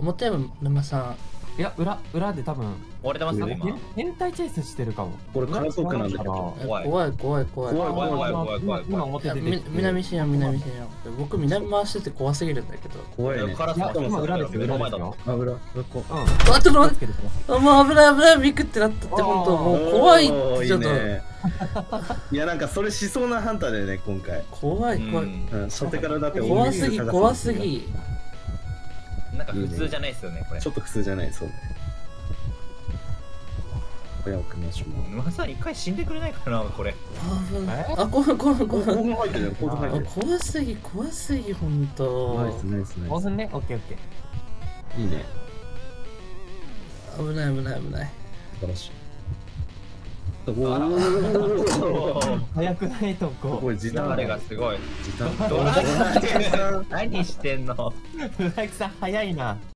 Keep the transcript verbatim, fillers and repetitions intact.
表山沼さん。 いや、裏、裏で多分、 折れてますね、今。 変態チェイスしてるかも。 これカラソークなんだけど。 怖い怖い怖い怖い。 怖い怖い怖い怖い怖い。 今表出てきて。 南深夜南深夜。僕南回してて怖すぎるんだけど。 怖いね。 カラスいや、今裏ですよ、裏ですよ。 あ、裏、裏こう。 うん。 あ、ちょっと待って。 て。 あ、もう危ない危ないビクってなったって本当もう怖いってちょっと。 いやなんかそれしそうなハンターだよね今回。 怖い怖い。 初手からだって怖すぎ怖すぎ。 なんか普通じゃないですよねこれ。 ちょっと普通じゃないそうね。親を組みましょう。 沼さん一回死んでくれないかなこれ。 あ、怖い怖い怖い。 興奮入ってるよ。興奮入ってる。 怖すぎ怖すぎ本当。 ナイスナイスナイス。 ごふんね、オッケーオッケー。 いいね。 危ない危ない危ない。 素晴らしい。 早くないとこ。 これ時短あれがすごい。 時短。 ドラキさん何してんの？ 村木さん早いな。